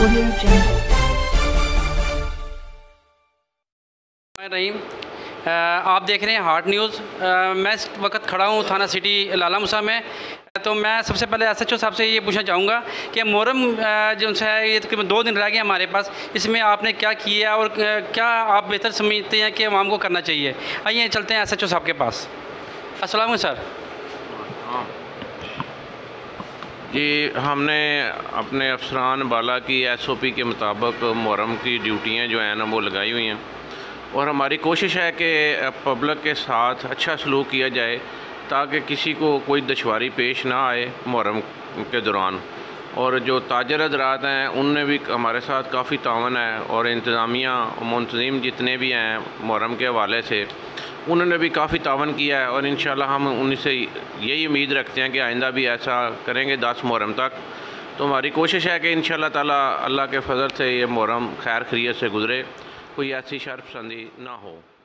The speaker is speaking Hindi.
रहीम, आप देख रहे हैं हार्ट न्यूज़। मैं इस वक्त खड़ा हूँ थाना सिटी लाला मूसा में। तो मैं सबसे पहले एसएचओ साहब से ये पूछना चाहूँगा कि मुहर्रम जो है ये तकरीबन 2 दिन रह गए हमारे पास, इसमें आपने क्या किया और क्या आप बेहतर समझते हैं कि आवाम को करना चाहिए। आइए चलते हैं एसएचओ साहब के पास। अस्सलाम वालेकुम सर। जी, हमने अपने अफसरान बाला की एसओपी के मुताबिक मुहर्रम की ड्यूटियाँ जो हैं ना वो लगाई हुई हैं, और हमारी कोशिश है कि पब्लिक के साथ अच्छा सलूक किया जाए ताकि किसी को कोई दुश्वारी पेश ना आए मुहर्रम के दौरान। और जो ताजर हज़रात हैं उनने भी हमारे साथ काफ़ी तावन है, और इंतज़ामिया मुंतज़िम जितने भी हैं मुहर्रम के हवाले से उन्होंने भी काफ़ी तावन किया है, और इंशाल्लाह हम उनसे यही उम्मीद रखते हैं कि आइंदा भी ऐसा करेंगे 10 मुहर्रम तक। तो हमारी कोशिश है कि इंशाल्लाह ताला अल्लाह के फजल से ये मुहर्रम खैर खैरियत से गुज़रे, कोई ऐसी शर्फ पसंदी ना हो।